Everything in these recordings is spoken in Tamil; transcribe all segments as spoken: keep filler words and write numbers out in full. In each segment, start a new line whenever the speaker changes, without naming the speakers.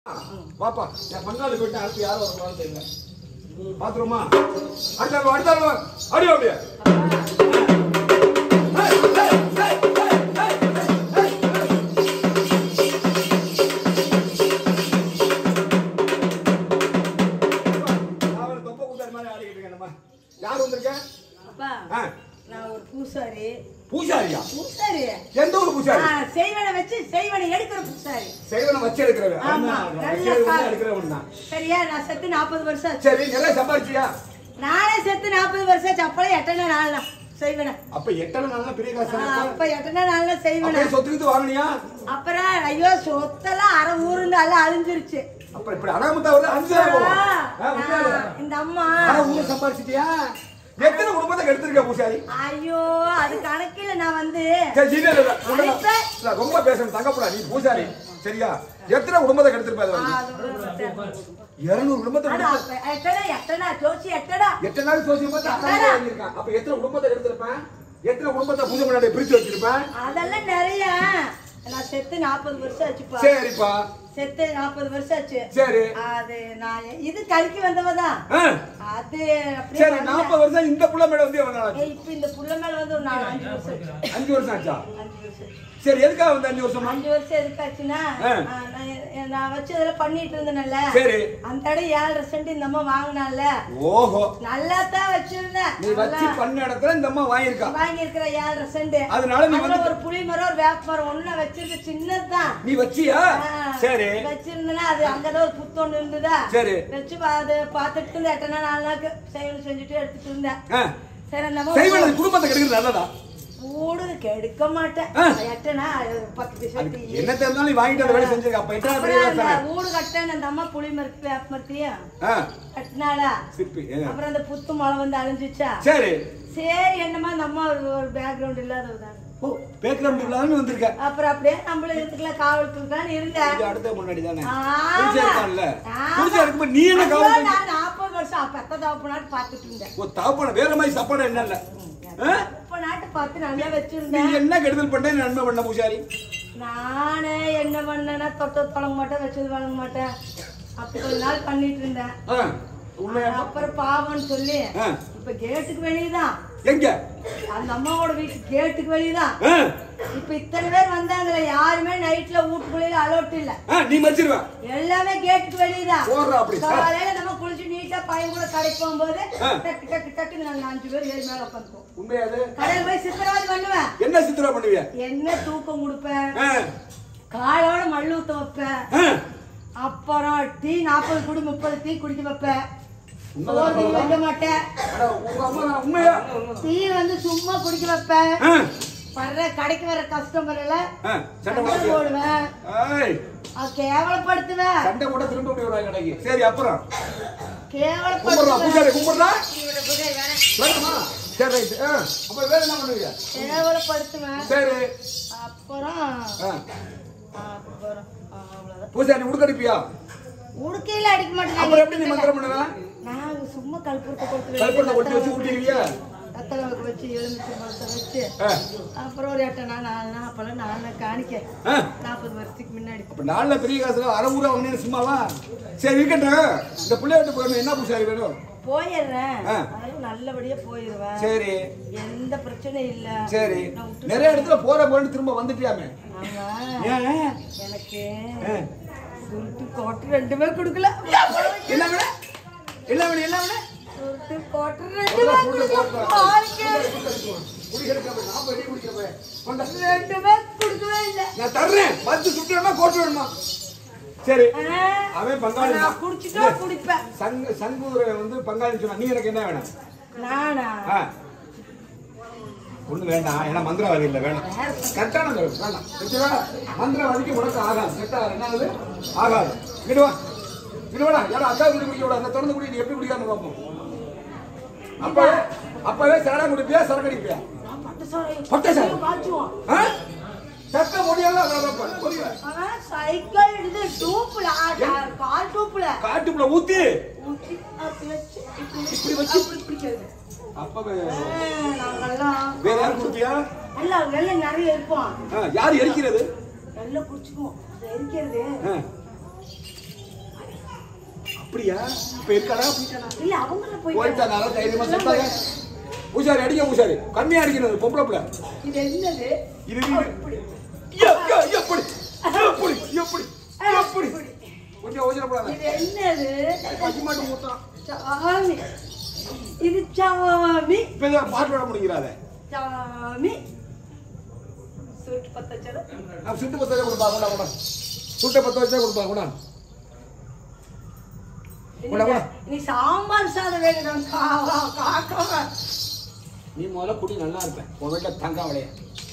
பாப்பா என் பங்காளி போயிட்டு அடுத்து யாரும் வரக்கூடாது தெரியல. பாத்துருமா அடுத்த அடுத்த அடி அப்படியே தொப்ப கூட்டாரி மாதிரி ஆடிக்கிட்டு இருக்கேன். யார் வந்திருக்க?
நான் ஒரு பூசாரி.
பூசாரியா?
பூசாரி.
எந்த ஒரு பூசாரி?
செய்வனை வச்சு செய்வனை எடுக்கிற பூசாரி.
செய்வனை வச்சு எடுக்கிறவன்.
ஆமா,
நல்ல எடுக்கிறவன் தான்.
சரியா? நான் செத்து நாற்பது வருஷம் ஆச்சு.
சரி, நிறைய சம்பாதிச்சியா?
நானே செத்து நாற்பது வருஷம் ஆச்சு. அப்பளே எட்டனா நாள்னா செய்வனை.
அப்ப எட்டனா நாள்னா பெரிய காசு.
அப்ப எட்டனா நாள்னா செய்வனை.
அப்படியே சொத்துக்கிட்டு வாங்குனியா?
அப்புறம் ஐயோ சொத்தெல்லாம் அரை ஊருன்னு எல்லாம் அழிஞ்சிருச்சு.
அப்புறம் இப்படி அனாமத்தா வருது அஞ்சு
இந்த அம்மா
அரை ஊரு சம்பாதிச்சிட்டியா? எத்தனை குடும்பத்தை கெடுத்திருக்க பூசாரி?
ஐயோ அது கணக்கில நான் வந்து
ரொம்ப பேசணும் தங்கப்படா. நீ பூசாரி சரியா? எத்தனை குடும்பத்தை கெடுத்திருப்ப? இருநூறு குடும்பத்தை எத்தனை நாள் சோசியம் பார்த்து அப்ப எத்தனை குடும்பத்தை கெடுத்திருப்பேன்? எத்தனை குடும்பத்தை பூஜை முன்னாடி பிரிச்சு வச்சிருப்பேன்?
அதெல்லாம் நிறைய. நான் செத்து நாற்பது வருஷம் ஆச்சுப்பா.
சரிப்பா,
செத்து நாற்பது வருஷம் ஆச்சு.
சரி,
அது நான் இது கழிக்கு வந்தவதான். அது
சரி, நாற்பது வருஷம் இந்த புள்ள மேல வந்து
இப்ப இந்த புள்ள மேல வந்து ஒரு நாலு அஞ்சு வருஷம்
அஞ்சு வருஷம் ஆச்சா?
அஞ்சு வருஷம்.
சரி, எதுக்காக வந்து அஞ்சு வருஷம்?
அஞ்சு வருஷம் எதுக்காச்சுன்னா நான் வச்சு இதெல்லாம் பண்ணிட்டு இருந்தேன்ல.
சரி,
அந்த இடம் ஏழரை சென்ட் இந்த அம்மா வாங்கினால.
ஓஹோ,
நல்லா தான் வச்சிருந்தேன்.
நீ வச்சு பண்ண இடத்துல இந்த அம்மா வாங்கியிருக்கா.
வாங்கி இருக்கிற ஏழரை சென்ட்.
அதனால நீ வந்து
ஒரு புளி மரம் ஒரு வேப்ப மரம் ஒண்ணு வச்சிருக்க சின்னதுதான்.
நீ வச்சியா? சரி,
வச்சிருந்தேன்னா அது அங்கதான் ஒரு புத்தொன்னு இருந்ததா.
சரி,
வச்சு அது பாத்துட்டு இருந்தேன். எட்டனா நாலு நாளுக்கு செய்வன செஞ்சுட்டு எடுத்துட்டு இருந்தேன். சரி, அந்த
செய்வன குடும்பத்தை கெடுக்கிறது நல்லதா?
கூடு கெடுக்க மாட்டேன். எட்டனா பத்து பைசா
என்ன தெரிஞ்சாலும் நீ வாங்கிட்டு அந்த வேலை செஞ்சிருக்க. அப்ப எட்டனா பெரிய வேலை.
ஊடு கட்டேன். அந்த அம்மா புளி மரத்து வேப்ப மரத்தையும் கட்டினாளா. அப்புறம் அந்த புத்து மழை வந்து அழிஞ்சிச்சா.
சரி
சரி, என்னமா அந்த அம்மா ஒரு பேக்ரவுண்ட் இல்லாதவதான்.
ஓ, பேக்ரவுண்ட் இல்லாம வந்திருக்க.
அப்புறம் அப்படியே நம்மள இதுக்குள்ள காவலுக்குதான் இருந்தேன்.
இது அடுத்த முன்னாடி தானே பூஜை இருக்கான்ல. பூஜை இருக்கும்போது நீ என்ன காவல்?
நான் நாற்பது வருஷம் அப்ப எத்த தாப்பனாட்டு பாத்துட்டு இருந்தேன்.
ஓ, தாப்பன வேற மாதிரி சாப்பாடு என்ன இல்ல.
அப்ப நாட்டு பார்த்து நல்லா வச்சிருந்தேன்.
நீ என்ன கெடுதல் பண்ண? நன்மை பண்ண பூசாரி?
நானே என்ன பண்ணேன்னா தொட்ட தொடங்க மாட்டேன், வச்சது வழங்க மாட்டேன். அப்படி கொஞ்ச நாள் பண்ணிட்டு இருந்தேன். அப்புறம் பாவம்னு சொல்லி இப்ப கேட்டுக்கு வெளியதான்.
எங்க?
அந்த அம்மாவோட வீட்டுக்கு கேட்டுக்கு வெளியதான். இப்ப இத்தனை பேர் வந்தாங்களே, யாருமே நைட்ல வீட்டுக்குள்ள அலோட் இல்ல.
நீ மச்சிருவ எல்லாமே
கேட்டுக்கு வெளியதான். காலையில நம்ம குளிச்சு நீட்டா பையன் கூட கடைக்கு போகும்போது டக்கு டக்கு டக்குன்னு நாங்க அஞ்சு பேர் ஏழு மேல உட்காந்துப்போம்.
உண்மையாது?
கடையில் போய் சித்திரவாதி பண்ணுவேன்.
என்ன சித்திரவா பண்ணுவீங்க? என்ன
தூக்கம் கொடுப்பேன், காலோட மல்லு ஊத்த வைப்பேன். அப்புறம் டீ நாற்பது குடி முப்பது டீ குடிக்க வைப்பேன். வைக்க மாட்டேன். டீ வந்து சும்மா குடிக்க வைப்பேன். வர்ற கடைக்கு வர கஸ்டமர் எல்லாம் போடுவேன், கேவலப்படுத்துவேன்.
சண்டை கூட திரும்ப போய் கடைக்கு. சரி, அப்புறம்
கேவலப்படுத்துவேன்.
சரி,
அப்புறம்
பூசாரி உடுக்கடிப்பியா?
உடுக்கையில அடிக்க மாட்டேன்.
அப்புறம் எப்படி நீ மந்திரம் பண்ணுவ?
நான் சும்மா கல்புரத்தை கொடுத்து
கல்புரத்தை கொட்டி வச்சு ஊட்டிடுவியா?
கத்தளவுக்கு வச்சு எலுமிச்சை மரத்தை வச்சு அப்புறம் ஒரு எட்டனா நாலு நாள் அப்பெல்லாம் நாலு காணிக்க நாற்பது வருஷத்துக்கு முன்னாடி.
அப்ப நாலுல பெரிய காசுல அரை ஊரா வாங்கினேன் சும்மாவா? சரி, இருக்கட்டும். இந்த பிள்ளையாட்டு போயிடணும். என்ன பூசாரி வேணும்?
போயிடுறேன், அதெல்லாம் நல்லபடியா போயிடுவேன்.
சரி,
எந்த பிரச்சனையும் இல்ல.
சரி, நிறைய இடத்துல போற போயிட்டு திரும்ப வந்துட்டியாமே.
எனக்கு சுருட்டு கோட்டை ரெண்டுமே கொடுக்கல.
என்ன விட என்ன விட என்ன விட
சுருட்டு கோட்டை ரெண்டுமே கொடுக்கல. ரெண்டுமே கொடுக்கவே இல்லை.
நான் தர்றேன். பத்து சுட்டு வேணுமா கோட்டை வேணுமா? சரி, அவன் பங்காளி.
குடிச்சுட்டா குடிப்பேன்.
சங்கு சங்கூரை வந்து பங்காளி சொன்னா. நீ எனக்கு என்ன வேணும்?
நானா
ஒண்ணு வேண்டாம். ஏன்னா மந்திரவாதி இல்ல. வேணாம், கரெக்டான வேண்டாம். மந்திரவாதிக்கு உனக்கு ஆகாது. செட்டா என்னாவது ஆகாது. விடுவா விடுவாடா. யாரும் அக்கா குடி குடிக்க விடாது. திறந்து குடி. நீ எப்படி குடிக்காம பார்ப்போம். அப்பவே அப்பவே சரடா குடிப்பியா சரக்கு அடிப்பியா? பட்டை சார் சட்ட முடியல.
சைக்கிள் இது டூப்ல கால் டூப்ல
காட்டுக்குள்ள ஊத்தி
ஊத்தி
இப்படி வச்சு பிடிக்கிறது. அப்பவே வேற யாரும் குடிப்பியா?
இல்ல, வெள்ளம் நிறைய இருப்போம்.
யாரு எரிக்கிறது?
வெள்ளம் குடிச்சுக்குவோம். எரிக்கிறது
அப்படியா? இப்ப இருக்காடா?
இல்ல அவங்கள போய்
போயிட்டானால தைரியமா சொல்றாங்க. பூசாரி அடிக்க பூசாரி. கம்மியா அடிக்கணும் பொம்பளை புள்ள.
இது என்னது?
இது இது. யக்கா எப்படி? எப்படி? எப்படி? எப்படி? கொஞ்சம் ஓஜன போடாத.
இது என்னது?
பசி மாட்டு மூத்தான்.
சாமி. இது சாமி.
இப்ப பாட்டு வர முடியறாத.
சாமி. சுட்டு பத்த வச்சா.
நான் சுட்டு பத்த வச்சா கொடுப்பா கொண்டா கொண்டா. சுட்ட பத்த வச்சா கொடுப்பா கொண்டா. கொண்டா கொண்டா.
நீ சாம்பார் சாதம் வேணும் காவா காக்கா.
நீ முதல்ல குடி நல்லா இருப்ப. உன் வீட்டுல தங்கா வளைய.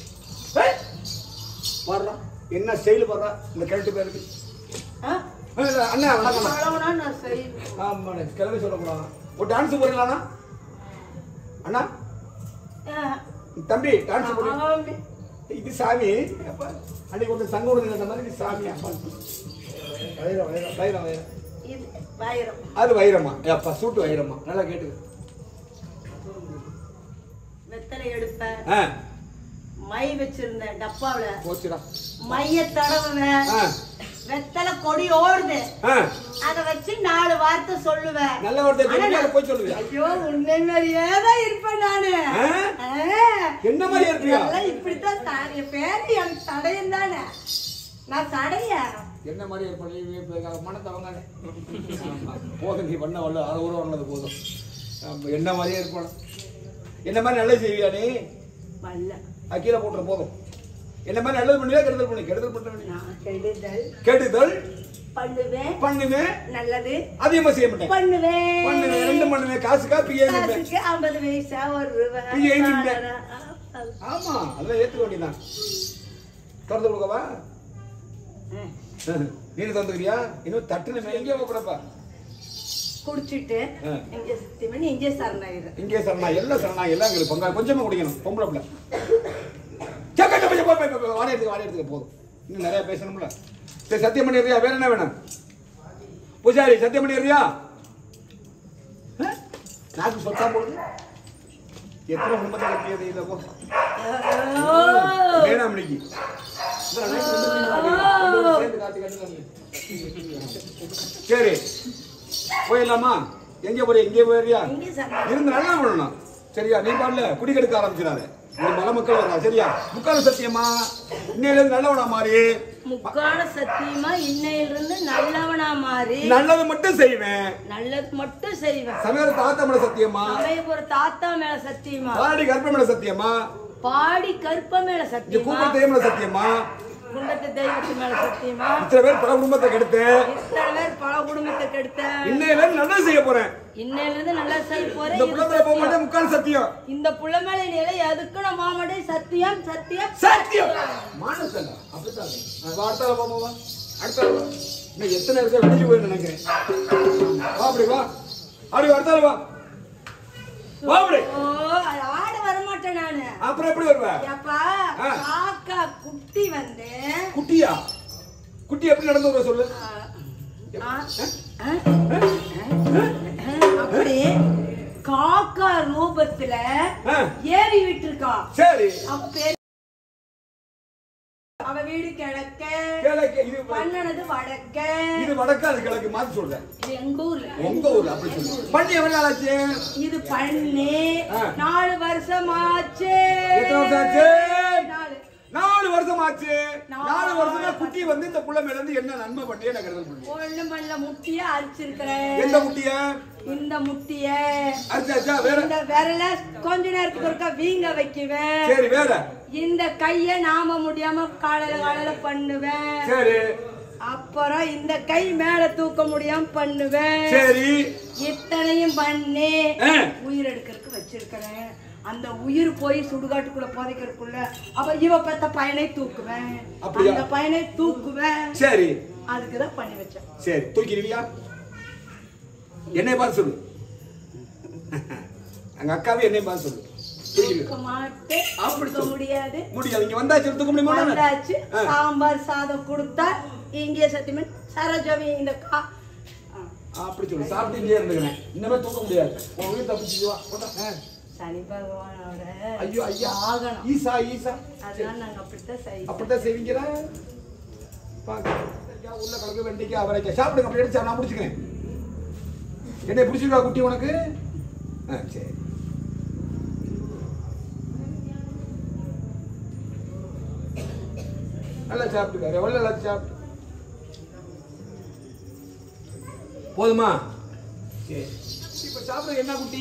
வர்றா. என்ன ஸ்டைல் வர்றா இந்த கிழட்டு பேருக்கு. அண்ணா வணக்கம்.
நான் சரி.
ஆமா கிளம்பி சொல்லக்கூடாது. ஒரு டான்ஸ் போறீங்களாண்ணா? அண்ணா தம்பி டான்ஸ் போறீங்க? இது சாமி. அப்ப அன்னைக்கு ஒரு சங்கம் இருந்த மாதிரி இது சாமி. அப்பா வைரம் வைரம் வைரம் வைரம்.
இது வைரம்.
அது வைரமா? அப்பா சூட்டு வைரமா? நல்லா கேட்டு.
வெத்தலை எடுப்பேன். மை வச்சிருந்தேன் டப்பாவுல.
போச்சுடா.
மைய தடவுவேன். வெத்தலை கொடி ஓடுது. அத வச்சு நாலு வார்த்தை சொல்லுவேன். நல்ல வார்த்தை போய் சொல்லுவேன். ஐயோ உன்னை மாதிரியே தான் இருப்பேன் நானு.
என்ன மாதிரி இருப்பியா?
இப்படித்தான் தாரிய பேரு எனக்கு தடையும் தானே. நான் தடைய
என்ன மாதிரி இருப்பேன்? மனத்தவங்க போதும். நீ பண்ண வரல அது ஒரு வரலது போதும். என்ன மாதிரியே இருப்பான. என்ன மாதிரி நல்லது செய்வியா நீ? கீழே போட்டுற போதும். என்ன மாதிரி நல்லது பண்ணுவியா கெடுதல் பண்ணி? கெடுதல் பண்றேன். கெடுதல்
பண்ணுவேன்.
பண்ணுவேன்.
நல்லது
அதிகமா செய்ய மாட்டேன்.
பண்ணுவேன்.
பண்ணுவேன். ரெண்டு பண்ணுவேன். காசுக்கா பிஏ
ஐம்பது பைசா ஒரு ரூபாய்.
ஆமா அதெல்லாம் ஏத்துக்க வேண்டியதான். திறந்து கொடுக்கவா? நீ தந்துக்கிறியா? இன்னும் தட்டுன எங்கே போறப்பா
குடிச்சிட்டு இங்கே சுத்தி இங்கே சரணாயிரு.
இங்கே சரணா எல்லாம் சரணா எல்லாம் எங்களுக்கு பங்கா கொஞ்சமா குடிக்கணும். பொம்பளை பிள்ளை வாடகை எடுத்துக்க வாடகை எடுத்துக்க போதும். இன்னும் நிறைய பேசணும்ல. சரி சத்தியம் பண்ணிடுறியா? வேற என்ன வேணும்? பூஜாரி சத்தியம் பண்ணிடுறியா? நாக்கு சொத்தா போடுது. எத்தனை குடும்பத்தை கட்டியது இல்லை போ வேணாம் இன்னைக்கு. சரி போயிடலாமா? எங்க போறியா? எங்கே போயிடுறியா? இருந்து நல்லா பண்ணணும் சரியா? நீ பாடல குடி கெடுக்க ஆரம்பிச்சிடாத. இந்த மலை மக்கள் வரலாம் சரியா? முக்கால சத்தியமா இன்னையிலிருந்து நல்லவனா மாறி.
முக்கால சத்தியமா இன்னையிலிருந்து நல்லவனா மாறி
நல்லது மட்டும் செய்வேன்.
நல்லது மட்டும் செய்வேன்.
சமயபுர தாத்தா மேல சத்தியமா?
சமயபுர தாத்தா மேல சத்தியமா?
பாடி கற்ப மேல சத்தியமா?
பாடி கற்ப மேல சத்தியமா?
கூப்பிட்ட தெய்வம் மேல சத்தியமா?
குண்டத்து தெய்வத்து மேல சத்தியமா?
இத்தனை பேர் பல குடும்பத்தை கெடுத்தேன்.
இத்தனை பேர் பல குடும்பத்தை கெடுத்தேன்.
இன்னையிலிருந்து நல்லா செய்ய போறேன்.
இன்னையிலிருந்து நல்லா செய்ய போறேன்.
இந்த புள்ள மேல போக மாட்டேன். முக்கால் சத்தியம்.
இந்த புள்ள மேல நிலை எதுக்கு நான் மாமாட்டே சத்தியம் சத்தியம்
சத்தியம். மானசங்க அப்படிதான். வார்த்தால போமா அடுத்த இன்னும் எத்தனை இருக்க வெளியே போய் நினைக்கிறேன். வா அப்படி வா. அப்படி வார்த்தால வா. வா அப்படி.
ஓ ஆட வர மாட்டேன் நானு.
அப்புறம் எப்படி வருவ?
அப்பா காக்கா குட்டி வந்து
குட்டியா? குட்டி எப்படி நடந்து வர சொல்லு.
அப்படி காக்கா ரூபத்துல ஏறி விட்டுருக்கா.
சரி
அவ வீடு கிழக்க
கிழக்கு. இது
பண்ணனது வடக்க.
இது வடக்க அது கிழக்கு மாத்தி சொல்றேன்.
இது எங்க ஊர்ல.
உங்க ஊர்ல அப்படி சொல்லு. பண்ணி எவ்வளவு நாள் ஆச்சு?
இது பண்ணி நாலு வருஷம் ஆச்சு.
எத்தனை வருஷம் ஆச்சு?
நாலு
நாலு வருஷம் ஆச்சு. நாலு வருஷமா குட்டி வந்து இந்த புள்ள மேல இருந்து என்ன நன்மை பண்ணி என்ன கருதல் பண்ணி?
ஒண்ணு மல்ல முட்டிய அரிச்சிருக்கிறேன்.
எந்த முட்டிய?
இந்த முட்டிய
அரிச்சாச்சா? வேற
இந்த விரல கொஞ்ச நேரத்துக்கு ஒருக்கா வீங்க வைக்குவேன்.
சரி வேற? இந்த
கைய நாம முடியாம காலையில காலையில பண்ணுவேன்.
சரி
அப்புறம் இந்த கை மேல தூக்க முடியாம பண்ணுவேன்.
சரி
இத்தனையும் பண்ணி உயிர் எடுக்கிறதுக்கு வச்சிருக்கிறேன். அந்த உயிர் போய் சுடுகாட்டுக்குள்ள புதைக்கிறதுக்குள்ள அவ இவ பெத்த பையனை தூக்குவேன். அந்த பையனை தூக்குவேன்.
சரி
அதுக்குதான் பண்ணி வச்சேன்.
சரி தூக்கிடுவியா? என்னை பார்த்து சொல்லு. அங்க அக்காவே என்னை பார்த்து சொல்லு.
முடியாது
முடியாது. இங்க வந்தாச்சு தூக்க முடியுமா?
வந்தாச்சு. சாம்பார் சாதம் கொடுத்தா இங்கே சத்தியமன் சரோஜாவி இந்த கா
அப்படி சொல்லு. சாப்பிட்டு இங்கே இருந்துக்கிறேன். இன்னமே தூக்க முடியாது. உன் உயிர் தப்பிச்சுவா.
சனி பகவானோட
ஐயோ ஐயா
ஆகணும்.
ஈசா ஈசா
அதனால நாங்க அப்படித்தான் செய்வோம்.
அப்படித்தான் செய்வீங்களா? பாக்க உள்ள கலக்கு வெண்டிக்காய் அவரைக்காய் சாப்பிடுங்க. அப்படி எடுத்து நான் முடிச்சுக்கிறேன். என்ன பிடிச்சிருக்கா குட்டி உனக்கு? ஆ சரி. நல்லா சாப்பிட்டுக்காரு. எவ்வளோ நல்லா சாப்பிட்டு போதுமா? சரி. இப்ப சாப்பிட என்ன குட்டி?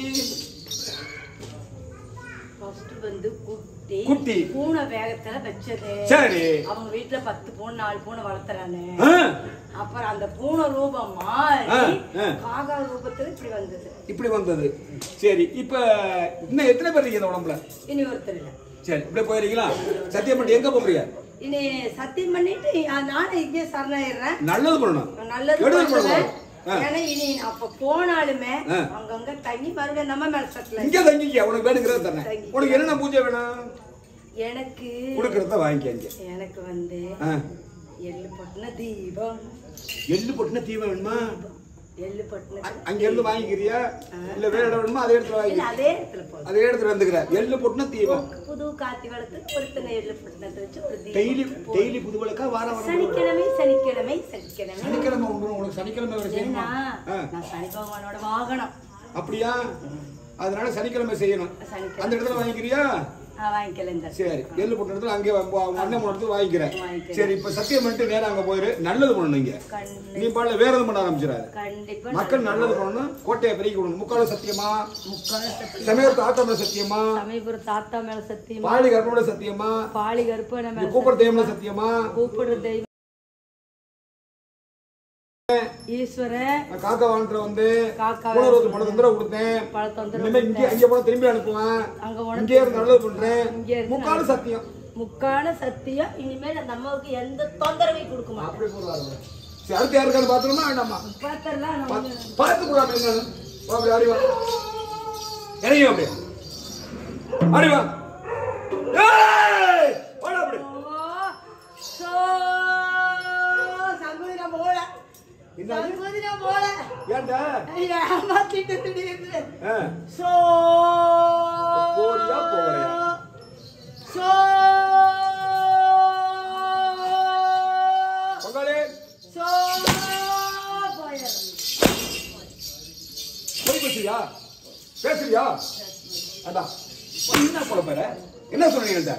ஃபர்ஸ்ட் வந்து குட்டி
குட்டி
பூனை வேகத்துல வச்சது.
சரி.
அவங்க வீட்டுல பத்து பூனை நாலு பூனை வளர்த்துறானு. அப்புறம் அந்த பூனை ரூபம் மாறி காகா ரூபத்துல இப்படி வந்தது. இப்படி
வந்தது. சரி. இப்ப இன்னும் எத்தனை பேர் இருக்கீங்க உடம்புல?
இனி ஒருத்தர் இல்ல.
சரி. இப்படி போயிருக்கீங்களா? சத்தியம் பண்ணி எங்க போறீங்க?
இனி சத்தியம் பண்ணிட்டு நானும் இங்கே சரணாயிடுறேன்.
நல்லது பண்ணணும்.
நல்லது பண்ணணும். ஏன்னா இனி அப்ப போனாலுமே அங்கங்க தங்கி மறுபடியும் நம்ம மேல சட்டல.
இங்க தங்கிக்க. உனக்கு வேணுங்கிறத தரேன். உனக்கு என்ன பூஜை வேணும்?
எனக்கு
கொடுக்கறத வாங்கிக்க.
எனக்கு வந்து எள்ளு பொட்டின தீபம்.
எள்ளு பொட்டின தீபம் வேணுமா?
எள்ளு பொட்டின
அங்க இருந்து வாங்கிக்கிறியா இல்ல வேற இடம் வேணுமா? அதே இடத்துல வாங்கி.
அதே இடத்துல போ.
அதே இடத்துல வந்துக்கிற. எள்ளு பொட்டின தீபம்.
புது காத்தி வளர்த்து ஒருத்தனை எள்ளு பொட்டினத்தை வச்சு ஒரு தீபம்.
டெய்லி டெய்லி புது வளக்கா வார வாரம்
சனிக்கிழமை சனிக்கிழமை சனிக்கிழமை
சனிக்கிழமை உனக்கு சனிக்கிழமை வரை செய்யணுமா?
நான் சனி பகவானோட வாகனம்.
அப்படியா? அதனால சனிக்கிழமை செய்யணும். அந்த இடத்துல வாங்கிக்கிறியா?
வாங்கிக்கல.
சரி. எள்ளு போட்ட இடத்துல அங்கே அண்ணன் இடத்துல வாங்கிக்கிறேன். சரி. இப்ப சத்தியம் பண்ணிட்டு நேரம் அங்க போயிரு. நல்லது பண்ணணும். இங்க நீ பாடல வேற எதுவும் பண்ண ஆரம்பிச்சிடாது. மக்கள் நல்லது பண்ணணும். கோட்டையை பெருக்கி விடணும். முக்கால சத்தியமா? சமயபுரத்து ஆத்தா மேல சத்தியமா?
சமயபுரத்து ஆத்தா மேல சத்தியமா?
பாலி கற்பனை சத்தியமா?
பாலி கற்பனை மேல
கூப்பிடுற தெய்வம் சத்தியமா?
கூப்பிடுற தெய்வம் ஈஸ்வரன்.
காக்கா வாங்கிட்டு வந்து பூனரோத்து பணம் தந்துட கொடுத்தேன். இனிமே இங்கே அங்கே போன திரும்பி அனுப்புவேன். இங்கே இருந்து நல்லது பண்றேன். முக்கால சத்தியம்.
முக்கால சத்தியம். இனிமேல் அந்த அம்மாவுக்கு எந்த தொந்தரவையும் கொடுக்க மாட்டேன்.
அப்படி போடுவாங்க. சரி. அடுத்து யாருக்கான்னு பாத்துருமா வேண்டாமா?
பாத்திரலாம்
பார்த்து கூடாது. என்னன்னு அப்படி அறிவா இறங்கி அப்படியே அறிவா அப்படி பேசுறியா? என்ன சொல்ல போற? என்ன சொல்றீங்க?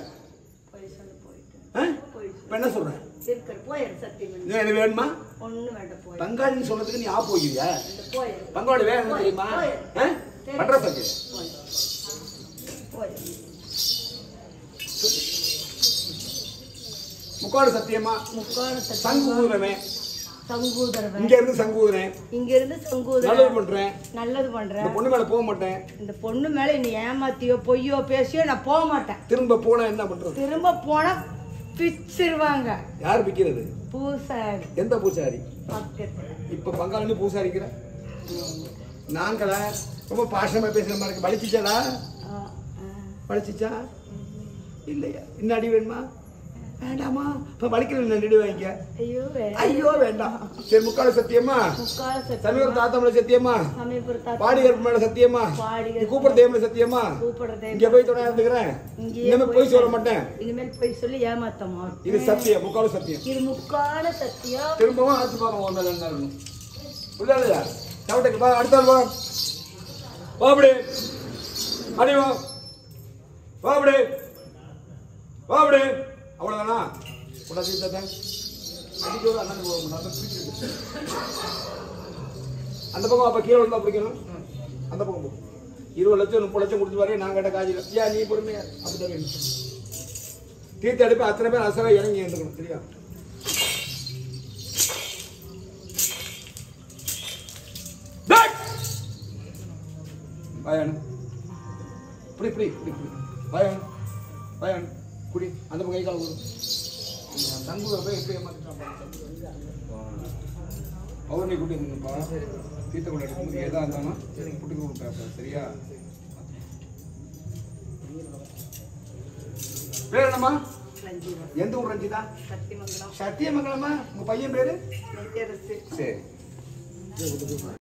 என்ன சொல்றேன்? வேணுமா? பங்காளின்னு சொன்னதுக்கு நீ ஆ போகிறியா? பங்காளி வேணும் தெரியுமா? பண்ற சத்தியம் முக்காடு சத்தியமா? சங்கு ஊதுறவே சங்கூதரவன். இங்க இருந்து சங்கூதரன். இங்க இருந்து சங்கூதரன். நல்லது பண்றேன். நல்லது பண்றேன். இந்த பொண்ணு மேல போக மாட்டேன். இந்த பொண்ணு மேல நீ ஏமாத்தியோ பொய்யோ பேசியோ நான் போக மாட்டேன். திரும்ப போனா என்ன பண்றது? திரும்ப போனா பிச்சிருவாங்க. யார் பிக்கிறது? பூசாரி. எந்த பூசாரி? இப்ப பங்காளி பூசாரிக்கிற நாங்களா ரொம்ப பாசமா பேசுற மாதிரி இருக்கு. வலிச்சிச்சாடா? வலிச்சிச்சா இல்லையா? இன்னும் அடி வேணுமா? வேண்டாமா? இப்ப வலிக்கிற நடி வாங்கிக்க. ஐயோ ஐயோ வேண்டாம். சரி. முக்கால சத்தியமா? சமீபுரத்து ஆத்தா மேல சத்தியமா? பாடி கற்பு மேல சத்தியமா? கூப்பிடுற தெய்வம் சத்தியமா? இங்க போய் துணை இருந்துக்கிறேன். இனிமேல் போய் சொல்ல மாட்டேன். இனிமேல் போய் சொல்லி ஏமாத்த மாட்டேன். இது சத்தியம். முக்கால சத்தியம். இது முக்கால சத்தியம். திரும்பவும் ஆத்து பார்க்க வந்தாலும் என்ன இருக்கணும்? உள்ள இல்லையா? சவட்டைக்கு பா. அடுத்த வா வாபடி அடி வா வாபடி வாபடி. அவ்வளவுதானா? அந்த பக்கம் அப்ப கீழே இருந்தா பிடிக்கணும். அந்த பக்கம் போ. இருபது லட்சம் முப்பது லட்சம் கொடுத்து வரையும் நான் கேட்ட காஜில ஏன் நீ பொறுமையா அப்படிதான் வேணும். தீர்த்து அடிப்ப அத்தனை பேர் அசரா இறங்கி இருந்துக்கணும். சரியா? பயன் இப்படி இப்படி இப்படி பயன் பயன் குடி. அந்த கை கால வரும். தங்குற போய் எப்படி அவர் நீ குட்டி தீர்த்த கொண்டு எடுக்கும்போது எதா இருந்தாலும் குட்டி பேச. சரியா? பேர் என்னம்மா? எந்த ஊர் ரஞ்சிதா? சத்தியமங்கலமா? உங்க பையன் பேரு? சரி.